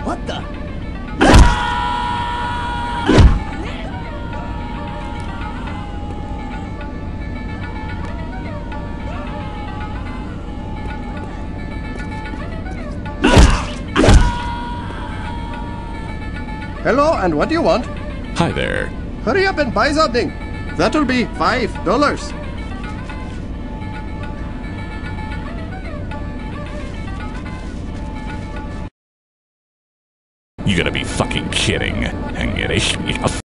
What the? Hello, and what do you want? Hi there. Hurry up and buy something. That'll be $5. You gotta be fucking kidding.